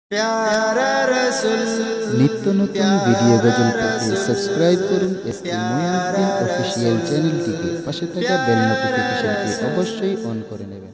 नित्य नतून भिडियो गजल पेते सबस्क्राइब करुन एसके मोइनुद्दीन ऑफिशियल चैनलটিকে পাশে থাকা বেল নোটিফিকেশনটি অবশ্যই অন করে নেবেন।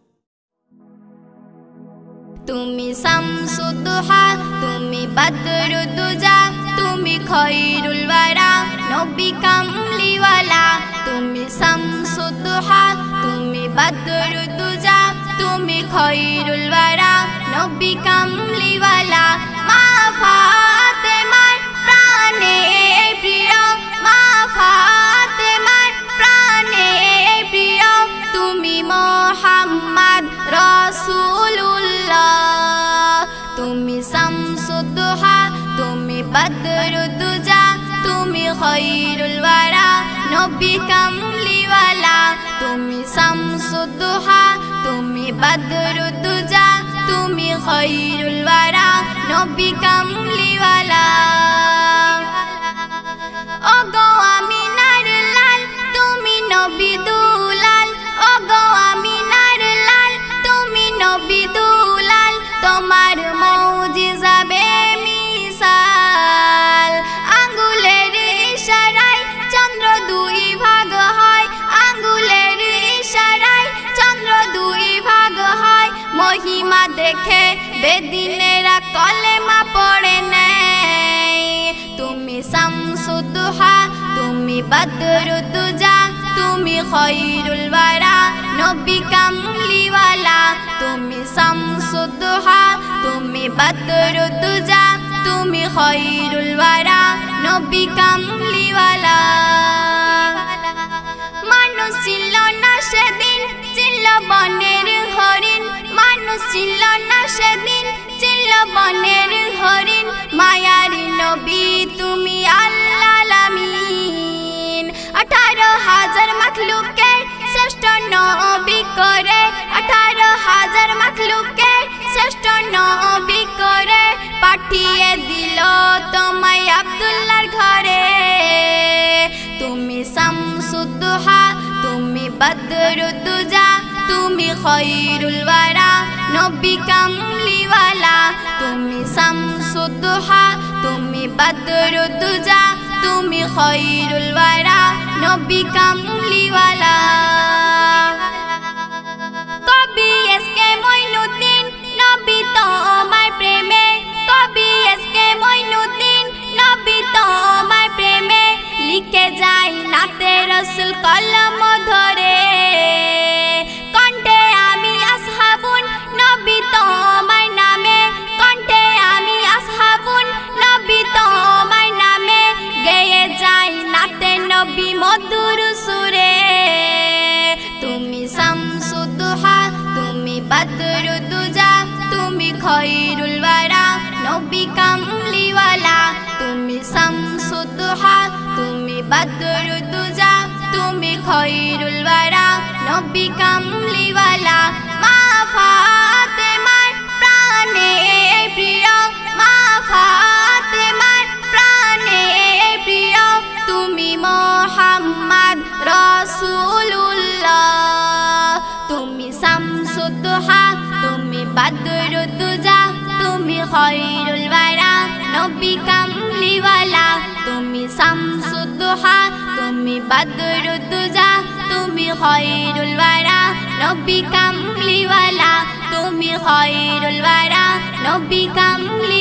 তুমি শামসুদ্দোহা তুমি বদরুদ্দুজা তুমি খৈরুল ওয়ারা নবী কামলিওয়ালা। তুমি শামসুদ্দোহা তুমি বদরুদ্দুজা তুমি খৈরুল ওয়ারা নবী কামলিওয়ালা। মা ফাতেমার প্রাণে প্রিয়, মা ফাতেমার প্রাণে প্রিয়, তুমি মুহাম্মদ রাসূলুল্লাহ। তুমি শামসুদ্দোহা তুমি বদরুদ্দুজা তুমি খৈরুল ওয়ারা নবী কামলিওয়ালা। তুমি শামসুদ্দোহা তুমি বদরুদ্দুজা তুমি খৈরুল ওয়ারা নবী কামলিওয়ালা। ওগো আমিনার লাল তুমি নবী দুলাল, ওগো আমিনার লাল তুমি নবী দুলাল। তোমার মুজিজা বেমিসাল, আঙ্গুলের ইশারায় চন্দ্র দুই ভাগ হয়, আঙ্গুলের ইশারায় চন্দ্র দুই ভাগ হয়। মহিমা দেখে বেদিনেরা কলেমা পড়ে নেয়। তুমি শামসুদ্দোহা তুমি বদরুদ্দুজা তুমি খৈরুল ওয়ারা নবী কামলিওয়ালা। তুমি শামসুদ্দোহা তুমি বদরুদ্দুজা তুমি খৈরুল ওয়ারা নবী কামলিওয়ালা। মানুষ ছিল না সেদিন ছিল বনের হরিণ, মানুষ ছিল না সেদিন ছিল বনের হরিণ। মায়ারি নবী তুমি আল্লাহর আমিন। 18,000 মাখলুকের শ্রেষ্ঠ নবী করে, 18,000 মাখলুকের শ্রেষ্ঠ নবী করে পাঠিয়ে দিল তোমায় আব্দুল্লাহর ঘরে। তুমি শামসুদ্দোহা তুমি বদরুদ্দুজা তুমি খৈরুল ওয়ারা নবী কামলিওয়ালা। তুমি শামসুদ্দোহা তুমি বদরুদ্দুজা তুমি খৈরুল ওয়ারা নবী কামলিওয়ালা। কবি এসকে মঈনুদ্দীন নবী তোমার প্রেমে, কবি এসকে মঈনুদ্দীন নবী তোমার প্রেমে লিখে যায় নাতে রসুল কলম ধরে। কণ্ঠে আমি আসহাবুন নবী তোমার নামে, কণ্ঠে আমি আসহাবুন নবী তোমার নামে গেয়ে যায় নাতে নবী মধুর সুরে। তুমি শামসুদ্দোহা তুমি বদরুদ্দুজা তুমি খৈরুল ওয়ারা নবী কামলিওয়ালা। তুমি শামসুদ্দোহা তুমি বদরুদ্দুজা তুমি খৈরুল ওয়ারা নবী কামলিওয়ালা। মা ফাতেমার প্রাণে প্রিয়, মা ফাতেমার প্রাণে প্রিয়, তুমি মুহাম্মদ রাসূলুল্লাহ। তুমি শামসুদ্দোহা তুমি বদরুদ্দুজা তুমি খৈরুল ওয়ারা নবী কামলিওয়ালা। তুমি শামসুদ্দোহা তুমি বদরুদ্দুজা তুমি খৈরুল ওয়ারা নবী কামলিওয়ালা। তুমি খৈরুল ওয়ারা নবী কামলি